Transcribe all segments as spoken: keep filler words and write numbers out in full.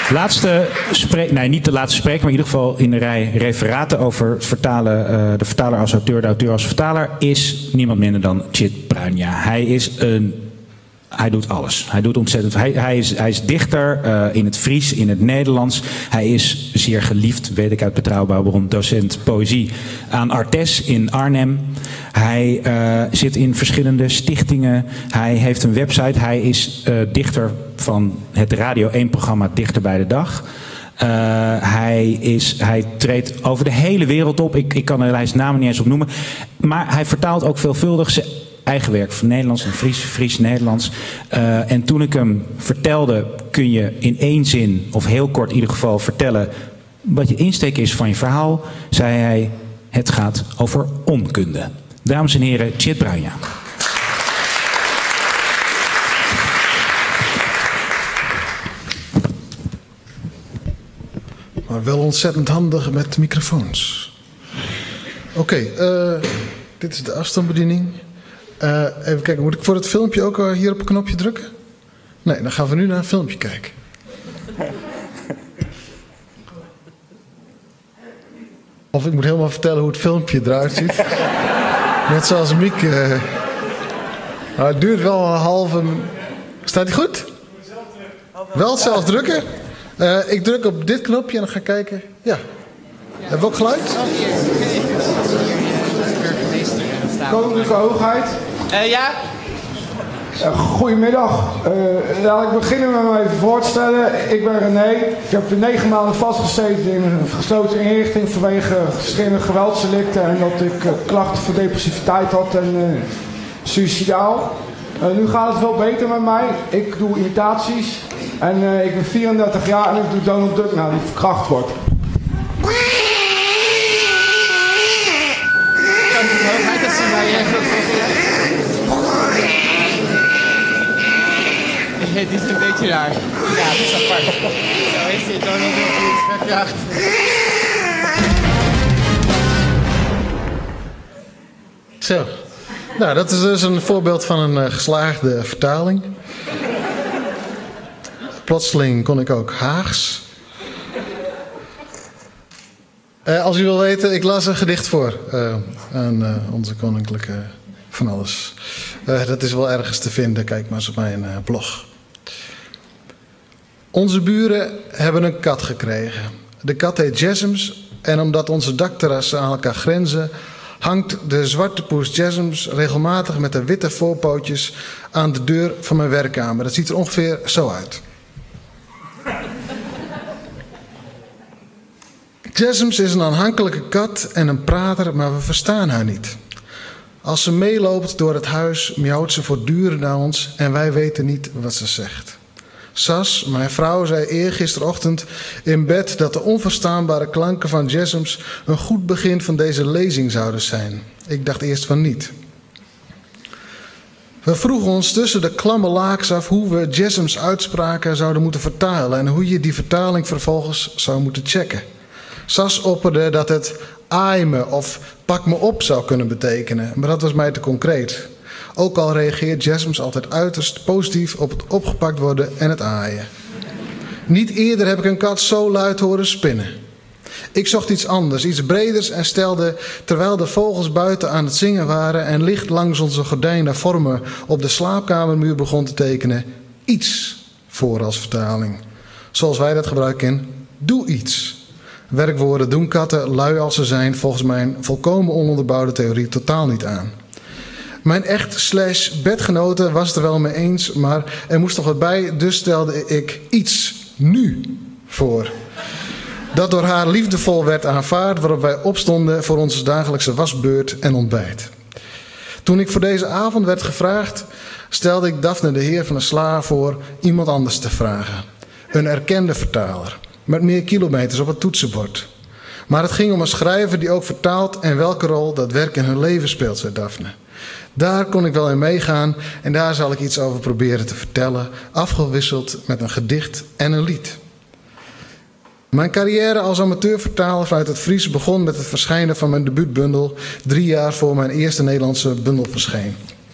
Laatste spreek, nee, niet de laatste spreker, maar in ieder geval in de rij referaten over vertalen, uh, de vertaler als auteur, de auteur als vertaler, is niemand minder dan Tjit Bruinja. Hij is een... Hij doet alles. Hij doet ontzettend. Hij, hij, is, hij is dichter uh, in het Fries, in het Nederlands. Hij is zeer geliefd, weet ik uit betrouwbare bron, docent poëzie aan Artes in Arnhem. Hij uh, zit in verschillende stichtingen. Hij heeft een website. Hij is uh, dichter van het Radio één-programma Dichter bij de Dag. Uh, hij, is, hij treedt over de hele wereld op. Ik, ik kan er lijst namen niet eens opnoemen. Maar hij vertaalt ook veelvuldig zijn eigen werk van Nederlands en Fries, Fries-Nederlands. Uh, en toen ik hem vertelde, kun je in één zin, of heel kort in ieder geval, vertellen wat je insteek is van je verhaal, zei hij, het gaat over onkunde. Dames en heren, Tjit Bruinja. Maar wel ontzettend handig met microfoons. Oké, okay, uh, dit is de afstandsbediening. Uh, even kijken, moet ik voor het filmpje ook uh, hier op een knopje drukken? Nee, dan gaan we nu naar een filmpje kijken. Of ik moet helemaal vertellen hoe het filmpje eruit ziet. Net zoals Miek. Uh, nou, het duurt wel een halve... Staat die goed? Wel zelf drukken? Uh, ik druk op dit knopje en dan ga ik kijken. Ja. Hebben we ook geluid? Koninklijke Hoogheid. Uh, ja? Uh, goedemiddag. Uh, laat ik beginnen met me even voor te stellen. Ik ben René. Ik heb negen maanden vastgezeten in een gesloten inrichting vanwege verschillende geweldsdelicten en dat ik uh, klachten van depressiviteit had en uh, suicidaal. Uh, nu gaat het veel beter met mij. Ik doe imitaties en uh, ik ben vierendertig jaar en ik doe Donald Duck nou, die verkracht wordt. Het is een beetje raar. Ja, dat is apart. Zo is dit Donald Duck die verkracht. Zo. Nou, dat is dus een voorbeeld van een uh, geslaagde vertaling. Plotseling kon ik ook Haags. Uh, als u wil weten, ik las een gedicht voor uh, aan uh, onze koninklijke van alles. Uh, dat is wel ergens te vinden, kijk maar eens op mijn uh, blog. Onze buren hebben een kat gekregen. De kat heet Jessams en omdat onze dakterrassen aan elkaar grenzen, hangt de zwarte poes Jessams regelmatig met de witte voorpootjes aan de deur van mijn werkkamer. Dat ziet er ongeveer zo uit. Jessams is een aanhankelijke kat en een prater, maar we verstaan haar niet. Als ze meeloopt door het huis, miauwt ze voortdurend naar ons en wij weten niet wat ze zegt. Sas, mijn vrouw, zei eergisterochtend in bed dat de onverstaanbare klanken van Jessams een goed begin van deze lezing zouden zijn. Ik dacht eerst van niet. We vroegen ons tussen de klamme laaks af hoe we Jessams uitspraken zouden moeten vertalen en hoe je die vertaling vervolgens zou moeten checken. Sas opperde dat het aai me of pak me op zou kunnen betekenen, maar dat was mij te concreet. Ook al reageert Jessams altijd uiterst positief op het opgepakt worden en het aaien. Niet eerder heb ik een kat zo luid horen spinnen. Ik zocht iets anders, iets breders en stelde, terwijl de vogels buiten aan het zingen waren en licht langs onze gordijnen vormen op de slaapkamermuur begon te tekenen, iets voor als vertaling. Zoals wij dat gebruiken in doe iets. Werkwoorden doen katten, lui als ze zijn, volgens mijn volkomen ononderbouwde theorie totaal niet aan. Mijn echt slash bedgenote was het er wel mee eens, maar er moest toch wat bij, dus stelde ik iets nu voor. Dat door haar liefdevol werd aanvaard, waarop wij opstonden voor onze dagelijkse wasbeurt en ontbijt. Toen ik voor deze avond werd gevraagd, stelde ik Daphne de heer van de Sla voor iemand anders te vragen. Een erkende vertaler, met meer kilometers op het toetsenbord. Maar het ging om een schrijver die ook vertaalt en welke rol dat werk in hun leven speelt, zei Daphne. Daar kon ik wel in meegaan en daar zal ik iets over proberen te vertellen, afgewisseld met een gedicht en een lied. Mijn carrière als amateurvertaler vanuit het Fries begon met het verschijnen van mijn debuutbundel, drie jaar voor mijn eerste Nederlandse bundel verscheen.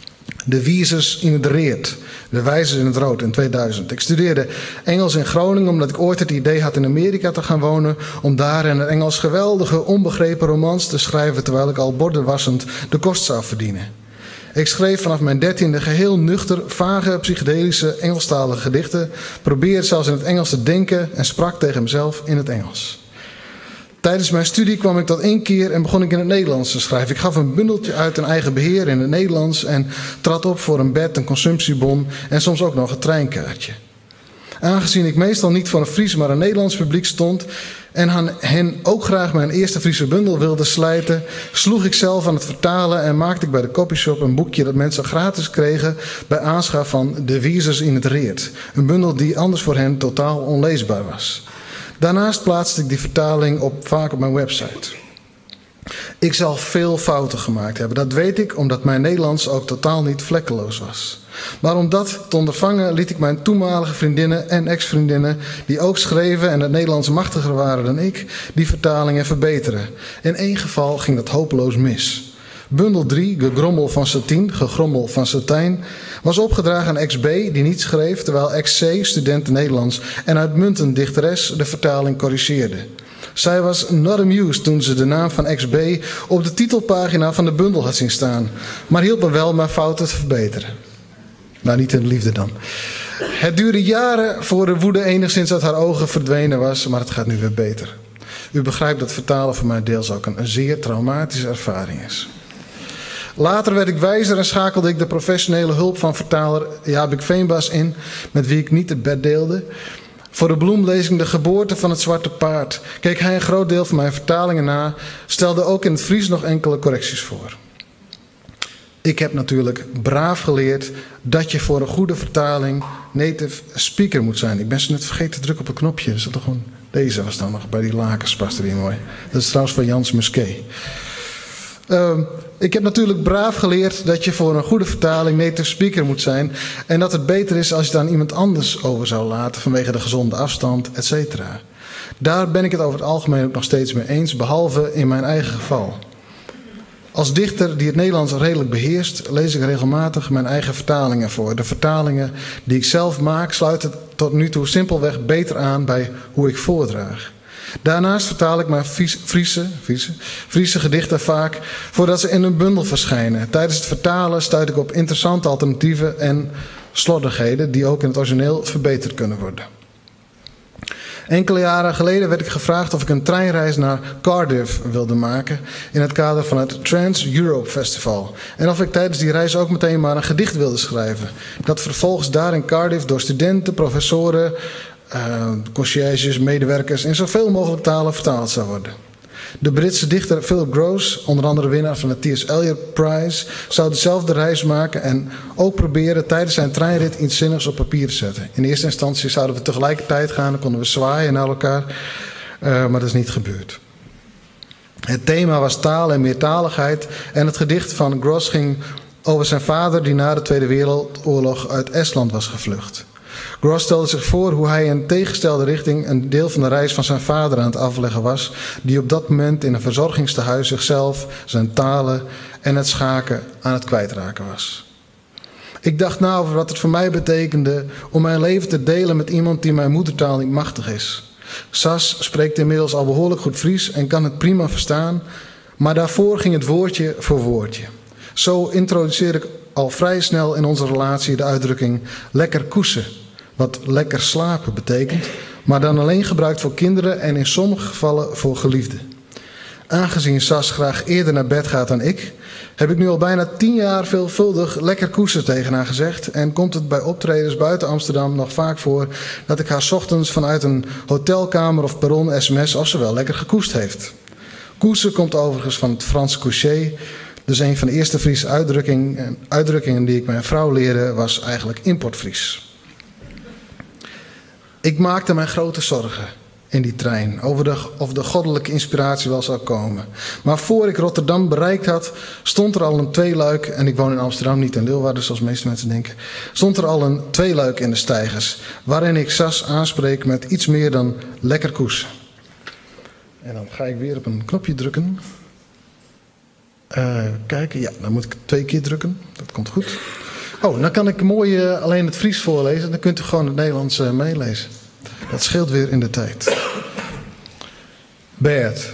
De Wiezers in het Reert. De Wijzers in het Rood in tweeduizend. Ik studeerde Engels in Groningen omdat ik ooit het idee had in Amerika te gaan wonen. Om daar in het Engels geweldige, onbegrepen romans te schrijven terwijl ik al bordenwassend de kost zou verdienen. Ik schreef vanaf mijn dertiende geheel nuchter, vage, psychedelische, Engelstalige gedichten. Probeerde zelfs in het Engels te denken en sprak tegen mezelf in het Engels. Tijdens mijn studie kwam ik tot één keer en begon ik in het Nederlands te schrijven. Ik gaf een bundeltje uit in eigen beheer in het Nederlands en trad op voor een bed, een consumptiebon en soms ook nog een treinkaartje. Aangezien ik meestal niet voor een Fries maar een Nederlands publiek stond en aan hen ook graag mijn eerste Friese bundel wilde slijten, sloeg ik zelf aan het vertalen en maakte ik bij de copyshop een boekje dat mensen gratis kregen bij aanschaf van De Wiezers in het Reert. Een bundel die anders voor hen totaal onleesbaar was. Daarnaast plaatste ik die vertaling op, vaak op mijn website. Ik zal veel fouten gemaakt hebben. Dat weet ik omdat mijn Nederlands ook totaal niet vlekkeloos was. Maar om dat te ondervangen liet ik mijn toenmalige vriendinnen en ex-vriendinnen, die ook schreven en het Nederlands machtiger waren dan ik, die vertalingen verbeteren. In één geval ging dat hopeloos mis. Bundel drie, Gegrommel van Satijn, Gegrommel van Satijn, was opgedragen aan ex-B die niet schreef, terwijl ex-C, student Nederlands en uitmuntend dichteres, de vertaling corrigeerde. Zij was not amused toen ze de naam van ex-B op de titelpagina van de bundel had zien staan, maar hielp me wel mijn fouten te verbeteren. Nou, niet in de liefde dan. Het duurde jaren voor de woede enigszins uit haar ogen verdwenen was, maar het gaat nu weer beter. U begrijpt dat vertalen voor mij deels ook een, een zeer traumatische ervaring is. Later werd ik wijzer en schakelde ik de professionele hulp van vertaler Jabik Veenbas in, met wie ik niet het bed deelde. Voor de bloem lees ik De Geboorte van het Zwarte Paard. Keek hij een groot deel van mijn vertalingen na, stelde ook in het Fries nog enkele correcties voor. Ik heb natuurlijk braaf geleerd dat je voor een goede vertaling native speaker moet zijn. Ik ben zo net vergeten te drukken op een knopje. Dus dat toch gewoon, deze was dan nog bij die lakens, past erin mooi. Dat is trouwens van Jans Musquet. Uh, ik heb natuurlijk braaf geleerd dat je voor een goede vertaling native speaker moet zijn. En dat het beter is als je het aan iemand anders over zou laten vanwege de gezonde afstand, et cetera. Daar ben ik het over het algemeen ook nog steeds mee eens, behalve in mijn eigen geval. Als dichter die het Nederlands redelijk beheerst, lees ik regelmatig mijn eigen vertalingen voor. De vertalingen die ik zelf maak sluiten tot nu toe simpelweg beter aan bij hoe ik voordraag. Daarnaast vertaal ik mijn Friese, Friese, Friese, Friese gedichten vaak voordat ze in een bundel verschijnen. Tijdens het vertalen stuit ik op interessante alternatieven en slordigheden die ook in het origineel verbeterd kunnen worden. Enkele jaren geleden werd ik gevraagd of ik een treinreis naar Cardiff wilde maken in het kader van het Trans-Europe Festival. En of ik tijdens die reis ook meteen maar een gedicht wilde schrijven. Dat vervolgens daar in Cardiff door studenten, professoren, uh, conciërges, medewerkers in zoveel mogelijk talen vertaald zou worden. De Britse dichter Philip Gross, onder andere winnaar van de T S Eliot Prize, zou dezelfde reis maken en ook proberen tijdens zijn treinrit iets zinnigs op papier te zetten. In eerste instantie zouden we tegelijkertijd gaan, dan konden we zwaaien naar elkaar, uh, maar dat is niet gebeurd. Het thema was taal en meertaligheid en het gedicht van Gross ging over zijn vader die na de Tweede Wereldoorlog uit Estland was gevlucht. Gross stelde zich voor hoe hij in tegenstelde richting een deel van de reis van zijn vader aan het afleggen was, die op dat moment in een verzorgingstehuis zichzelf, zijn talen en het schaken aan het kwijtraken was. Ik dacht na over wat het voor mij betekende om mijn leven te delen met iemand die mijn moedertaal niet machtig is. Sas spreekt inmiddels al behoorlijk goed Fries en kan het prima verstaan, maar daarvoor ging het woordje voor woordje. Zo introduceer ik al vrij snel in onze relatie de uitdrukking lekker koesen, wat lekker slapen betekent, maar dan alleen gebruikt voor kinderen en in sommige gevallen voor geliefden. Aangezien Sas graag eerder naar bed gaat dan ik, heb ik nu al bijna tien jaar veelvuldig lekker koesen tegen haar gezegd en komt het bij optredens buiten Amsterdam nog vaak voor dat ik haar 's ochtends vanuit een hotelkamer of perron sms of ze wel lekker gekoest heeft. Koesen komt overigens van het Frans coucher, dus een van de eerste Friese uitdrukkingen, uitdrukkingen die ik mijn vrouw leerde was eigenlijk importfries. Ik maakte mij grote zorgen in die trein over de, of de goddelijke inspiratie wel zou komen. Maar voor ik Rotterdam bereikt had, stond er al een tweeluik, en ik woon in Amsterdam, niet in Leeuwarden zoals de meeste mensen denken, stond er al een tweeluik in de steigers, waarin ik Sas aanspreek met iets meer dan lekker koes. En dan ga ik weer op een knopje drukken. Uh, kijken, ja, dan moet ik twee keer drukken, dat komt goed. Oh, dan kan ik mooi uh, alleen het Fries voorlezen. Dan kunt u gewoon het Nederlands uh, meelezen. Dat scheelt weer in de tijd. Bert.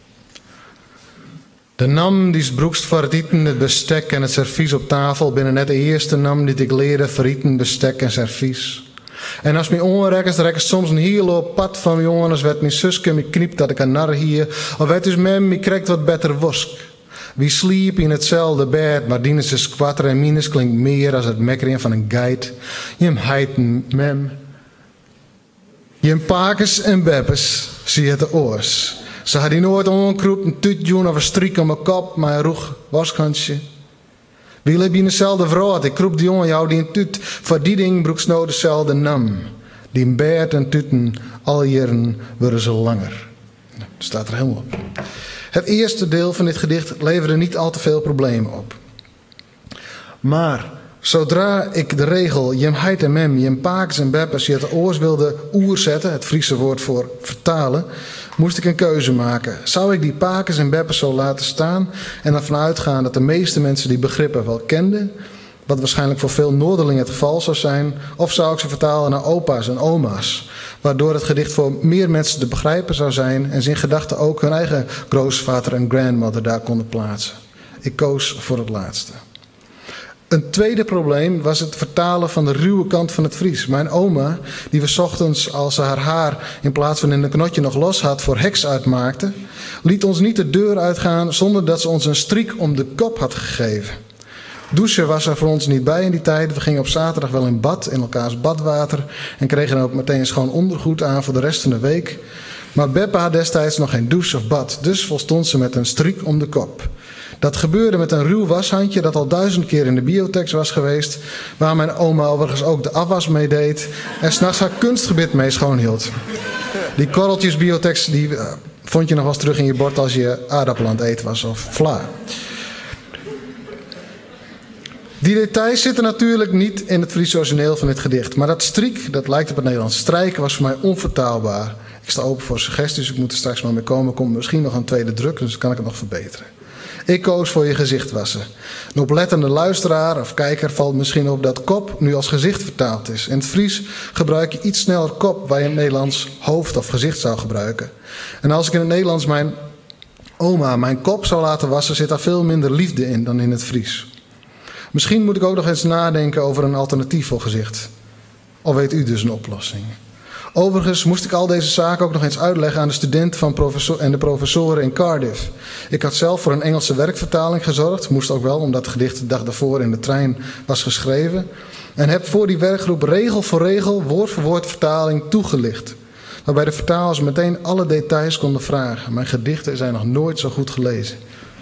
De nam die broekst voor het eten, het bestek en het servies op tafel binnen net de eerste nam die ik leerde voor eten, bestek en servies. En als mijn onrekkers rekken soms een heel op pad van mijn jongens, werd mijn zuske me kniept dat ik een nar hier, of werd dus mem, me krijgt wat beter wosk. Wie sliep in hetzelfde bed, maar dienes is kwatter en minus klinkt meer als het mekkeren van een guide. Je hem heiten mem. Je hem pakers en beppes, zie het de oors. Ze had die nooit onkroep, een tutjoen of een strik om mijn kop, maar een roeg washandje. Wie heb je dezelfde vrouw? Ik roep die jongen jou die een tut, voor die ding broeks nou dezelfde nam. Die een beert en tuten, al jaren worden ze langer. Dat staat er helemaal op. Het eerste deel van dit gedicht leverde niet al te veel problemen op. Maar zodra ik de regel jem heit en mem, jem paakes en beppes, je het oors wilde oer zetten, het Friese woord voor vertalen, moest ik een keuze maken. Zou ik die paakes en beppes zo laten staan en ervan uitgaan dat de meeste mensen die begrippen wel kenden, wat waarschijnlijk voor veel Noorderlingen het geval zou zijn, of zou ik ze vertalen naar opa's en oma's, waardoor het gedicht voor meer mensen te begrijpen zou zijn en ze in gedachten ook hun eigen grootvader en grandmother daar konden plaatsen. Ik koos voor het laatste. Een tweede probleem was het vertalen van de ruwe kant van het Fries. Mijn oma, die we 's ochtends als ze haar haar in plaats van in een knotje nog los had voor heks uitmaakte, liet ons niet de deur uitgaan zonder dat ze ons een strik om de kop had gegeven. Douchen was er voor ons niet bij in die tijd. We gingen op zaterdag wel in bad, in elkaars badwater, en kregen ook meteen schoon ondergoed aan voor de rest van de week. Maar Beppe had destijds nog geen douche of bad, dus volstond ze met een strik om de kop. Dat gebeurde met een ruw washandje dat al duizend keer in de biotex was geweest, waar mijn oma overigens ook de afwas mee deed en 's nachts haar kunstgebit mee schoonhield. Die korreltjes biotex die uh, vond je nog wel eens terug in je bord als je aardappel aan het eten was of vla. Die details zitten natuurlijk niet in het Friese origineel van dit gedicht, maar dat strik, dat lijkt op het Nederlands strijken, was voor mij onvertaalbaar. Ik sta open voor suggesties, ik moet er straks maar mee komen. Er komt misschien nog een tweede druk, dus dan kan ik het nog verbeteren. Ik koos voor je gezicht wassen. Een oplettende luisteraar of kijker valt misschien op dat kop nu als gezicht vertaald is. In het Fries gebruik je iets sneller kop waar je in het Nederlands hoofd of gezicht zou gebruiken. En als ik in het Nederlands mijn oma mijn kop zou laten wassen, zit daar veel minder liefde in dan in het Fries. Misschien moet ik ook nog eens nadenken over een alternatief voor gezicht. Of weet u dus een oplossing? Overigens moest ik al deze zaken ook nog eens uitleggen aan de studenten van professor en de professoren in Cardiff. Ik had zelf voor een Engelse werkvertaling gezorgd, moest ook wel omdat het gedicht de dag daarvoor in de trein was geschreven. En heb voor die werkgroep regel voor regel, woord voor woord vertaling toegelicht. Waarbij de vertalers meteen alle details konden vragen. Mijn gedichten zijn nog nooit zo goed gelezen.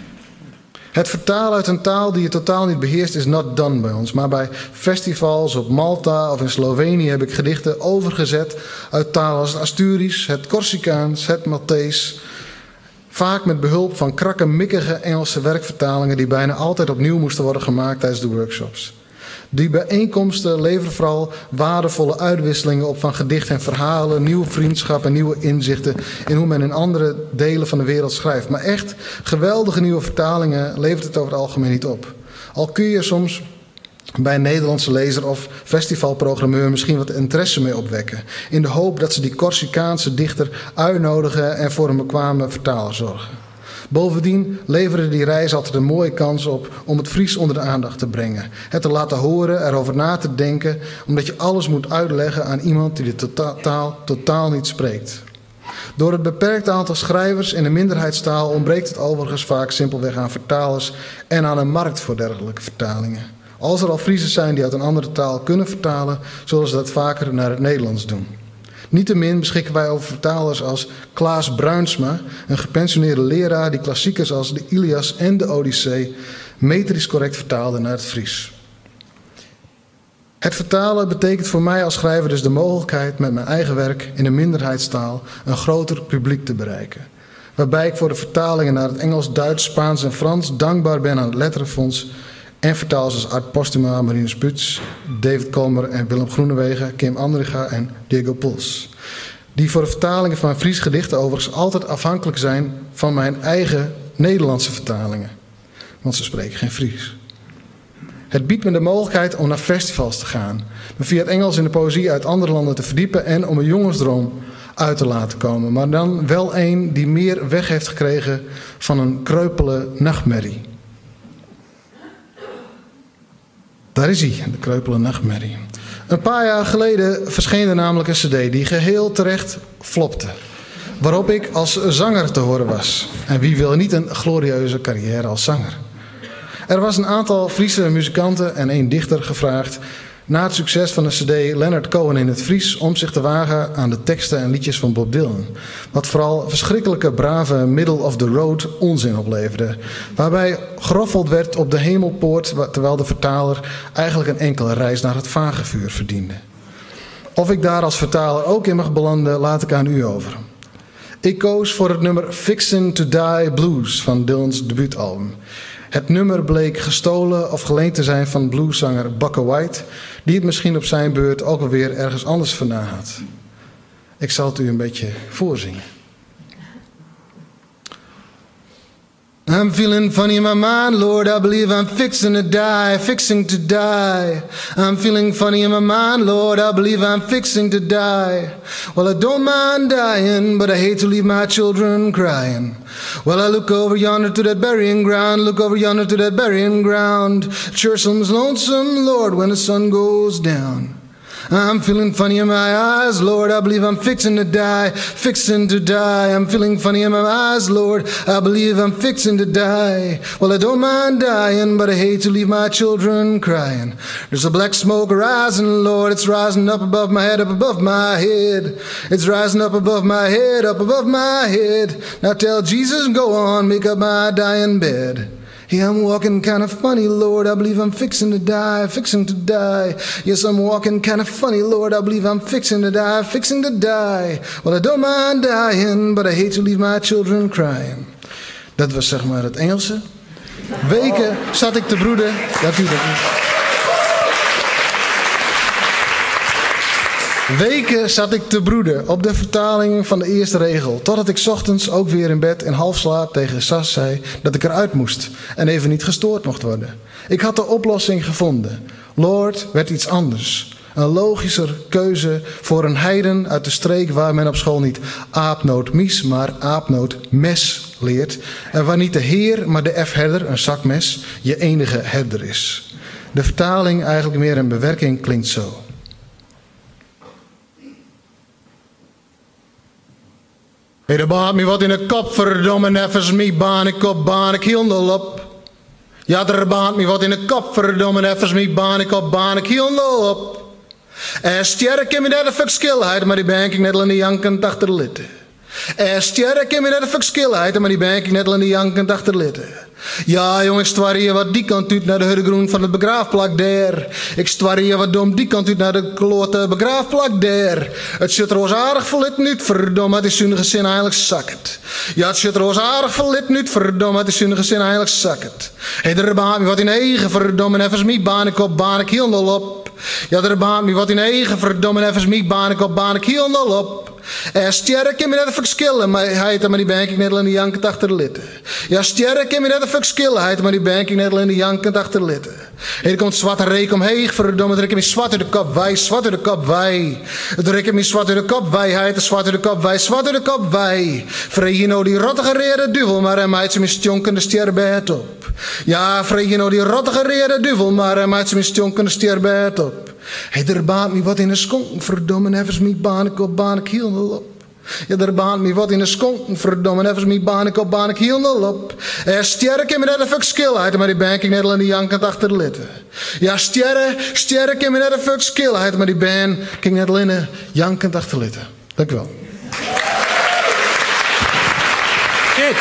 Het vertalen uit een taal die je totaal niet beheerst is not done bij ons. Maar bij festivals op Malta of in Slovenië heb ik gedichten overgezet uit talen als het Asturisch, het Corsicaans, het Maltees. Vaak met behulp van krakkemikkige Engelse werkvertalingen die bijna altijd opnieuw moesten worden gemaakt tijdens de workshops. Die bijeenkomsten leveren vooral waardevolle uitwisselingen op van gedichten en verhalen, nieuwe vriendschappen en nieuwe inzichten in hoe men in andere delen van de wereld schrijft. Maar echt geweldige nieuwe vertalingen levert het over het algemeen niet op. Al kun je soms bij een Nederlandse lezer of festivalprogrammeur misschien wat interesse mee opwekken, in de hoop dat ze die Corsicaanse dichter uitnodigen en voor een bekwame vertaler zorgen. Bovendien leverde die reis altijd een mooie kans op om het Fries onder de aandacht te brengen. Het te laten horen, erover na te denken, omdat je alles moet uitleggen aan iemand die de tota- taal totaal niet spreekt. Door het beperkte aantal schrijvers in de minderheidstaal ontbreekt het overigens vaak simpelweg aan vertalers en aan een markt voor dergelijke vertalingen. Als er al Friezen zijn die uit een andere taal kunnen vertalen, zullen ze dat vaker naar het Nederlands doen. Niettemin beschikken wij over vertalers als Klaas Bruinsma, een gepensioneerde leraar die klassiekers als de Ilias en de Odyssee metrisch correct vertaalde naar het Fries. Het vertalen betekent voor mij als schrijver dus de mogelijkheid met mijn eigen werk in een minderheidstaal een groter publiek te bereiken. Waarbij ik voor de vertalingen naar het Engels, Duits, Spaans en Frans dankbaar ben aan het Letterenfonds en vertalers als Art Postuma, Marinus Puts, David Kolmer en Willem Groenewegen, Kim Andringa en Diego Puls. Die voor de vertalingen van mijn Fries gedichten overigens altijd afhankelijk zijn van mijn eigen Nederlandse vertalingen. Want ze spreken geen Fries. Het biedt me de mogelijkheid om naar festivals te gaan, me via het Engels in de poëzie uit andere landen te verdiepen en om een jongensdroom uit te laten komen. Maar dan wel een die meer weg heeft gekregen van een kreupele nachtmerrie. Daar is hij, de kreupele nachtmerrie. Een paar jaar geleden verscheen er namelijk een cd die geheel terecht flopte. Waarop ik als zanger te horen was. En wie wil niet een glorieuze carrière als zanger? Er was een aantal Friese muzikanten en één dichter gevraagd na het succes van de cd Leonard Cohen in het Fries om zich te wagen aan de teksten en liedjes van Bob Dylan. Wat vooral verschrikkelijke, brave, middle-of-the-road onzin opleverde. Waarbij geroffeld werd op de hemelpoort terwijl de vertaler eigenlijk een enkele reis naar het vagevuur verdiende. Of ik daar als vertaler ook in mag belanden, laat ik aan u over. Ik koos voor het nummer Fixin' to Die Blues van Dylan's debuutalbum. Het nummer bleek gestolen of geleend te zijn van blueszanger Bukka White, die het misschien op zijn beurt ook alweer ergens anders vandaan had. Ik zal het u een beetje voorzingen. I'm feeling funny in my mind, Lord, I believe I'm fixing to die, fixing to die. I'm feeling funny in my mind, Lord, I believe I'm fixing to die. Well, I don't mind dying, but I hate to leave my children crying. Well, I look over yonder to that burying ground, look over yonder to that burying ground. Cheersome's lonesome, Lord, when the sun goes down. I'm feeling funny in my eyes, Lord, I believe I'm fixing to die, fixing to die. I'm feeling funny in my eyes, Lord, I believe I'm fixing to die. Well, I don't mind dying, but I hate to leave my children crying. There's a black smoke rising, Lord, it's rising up above my head, up above my head. It's rising up above my head, up above my head. Now tell Jesus, go on, make up my dying bed. Yeah, I'm walking kind of funny, Lord, I believe I'm fixing to die, fixing to die. Yes, I'm walking kind of funny, Lord, I believe I'm fixing to die, fixing to die. Well, I don't mind dying, but I hate to leave my children crying. Dat was zeg maar het Engelse. Weken zat ik te broeden. Dat u dat niet. Weken zat ik te broeden op de vertaling van de eerste regel. Totdat ik 's ochtends ook weer in bed in half slaap tegen Sas zei dat ik eruit moest. En even niet gestoord mocht worden. Ik had de oplossing gevonden. Lord werd iets anders. Een logischer keuze voor een heiden uit de streek waar men op school niet aapnootmies, maar aapnootmes leert. En waar niet de heer, maar de F-herder, een zakmes, je enige herder is. De vertaling, eigenlijk meer een bewerking, klinkt zo. Hey, er baat me wat in de kop, verdomme neffens me, baan ik op, baan ik hiel op. Ja, er baat me wat in de kop, verdomme neffens me, baan ik op, baan ik hiel op. En sterk in me dat de verschilheid, maar die ben ik net al in de jankend achter de litten. En sterk in me dat de verschilheid, maar die ben ik net al in de jankend achter de litten. Ja, jongen, ik stwarrie wat die kant uit naar de huddegroen van het begraafplak der. Ik stwarrie wat dom die kant uit naar de klote begraafplak der. Het zit roosaardig verlit niet, verdomme, het is zonnige zin eigenlijk zakket. Ja, het zit roosaardig verlit niet, verdomme, het is zonnige zin eigenlijk zakket. Hé, er baat me wat in eigen, verdomme, en even me baan ik op, baan ik heel nul op. Ja, er baat me wat in eigen, verdomme, en even me baan ik op, baan ik heel nul op. En sterk in me net een verschillen, maar hij heet maar die bank ik net al in de jankend achter de litten. Ja, sterk in me net een verschillen, hij heet maar die bank ik net al in de jankend achter de litten. En er komt zwarte reek omheen, verdomme, het rek me zwart uit de kop, wij, zwart uit de kop, wij. Het rek me zwart uit de kop, wij, hij heet zwart uit de kop, wij, zwart uit de kop, wij. Vreeg je nou die rottige rede duvel, maar hij maait ze me stjonkende sterrenbed op. Ja, vreeg je nou die rottige rede duvel, maar hij maait ze me stjonkende sterrenbed op. Hé, er baat me wat in de skonk, verdomme, even me baan ik op, baan ik heel nul op. Ja, er baat me wat in de skonk, verdomme, even me baan ik op, baan ik heel nul op. En sterk in me net een fuck skillheid, maar die bank ik net al in de jankend achter de litten. Ja, sterk, sterk in me net een fuck skillheid, maar die ban ik net al in de jankend achter de litten. Dank u wel. Shit.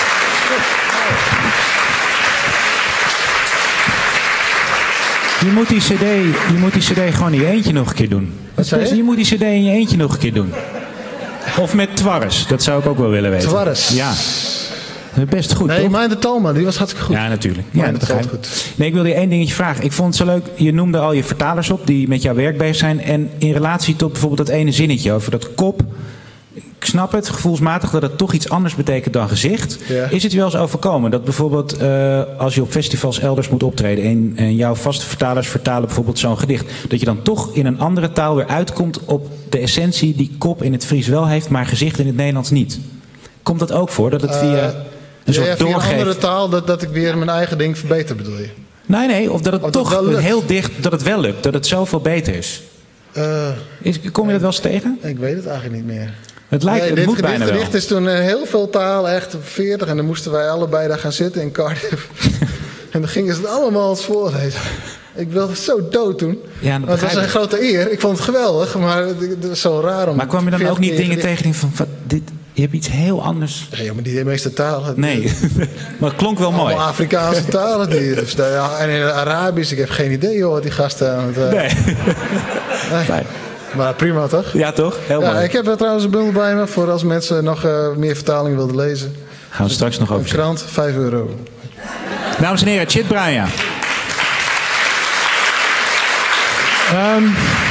Je moet die cd, je moet die cd gewoon in je eentje nog een keer doen. Wat zei je? Je moet die cd in je eentje nog een keer doen. Of met Twarres, dat zou ik ook wel willen weten. Twarres? Ja. Best goed, nee, toch? Mind de Talma, die was hartstikke goed. Ja, natuurlijk. Ja, Mind dat de ga ik. goed. Nee, ik wilde je één dingetje vragen. Ik vond het zo leuk, je noemde al je vertalers op die met jouw werk bezig zijn. En in relatie tot bijvoorbeeld dat ene zinnetje over dat kop. ik snap het, gevoelsmatig, dat het toch iets anders betekent dan gezicht. Ja. Is het je wel eens overkomen dat bijvoorbeeld uh, als je op festivals elders moet optreden en, en jouw vaste vertalers vertalen bijvoorbeeld zo'n gedicht, dat je dan toch in een andere taal weer uitkomt op de essentie die kop in het Fries wel heeft, maar gezicht in het Nederlands niet? Komt dat ook voor, dat het via uh, een soort ja, via doorgeeft? een andere taal, dat, dat ik weer mijn eigen ding verbeter, bedoel je? Nee, nee, of dat het of toch dat wel heel dicht, dat het wel lukt, dat het zoveel beter is. Uh, is kom je dat wel eens tegen? Ik weet het eigenlijk niet meer. Het lijkt, nee, het dit moet gedicht, bijna wel. gedicht is toen uh, heel veel taal, echt veertig. En dan moesten wij allebei daar gaan zitten in Cardiff. En dan gingen ze het allemaal als voorlezen. Ik wilde zo dood toen. Ja, dat het was een grote eer. Ik vond het geweldig, maar het was zo raar om... Maar kwam je dan ook niet dingen tegen die van, van dit, je hebt iets heel anders? Ja, maar die de meeste talen... Nee, maar het klonk wel mooi. Allemaal Afrikaanse talen. Die, en in het Arabisch, ik heb geen idee joh, wat die gasten aan het... Uh, nee. nee. Maar prima toch? Ja toch? Heel ja, mooi. Ik heb er trouwens een bundel bij me voor als mensen nog uh, meer vertalingen wilden lezen. Gaan we straks nog over. Een krant, vijf euro. Dames en heren, Tjit Bruinja. Um,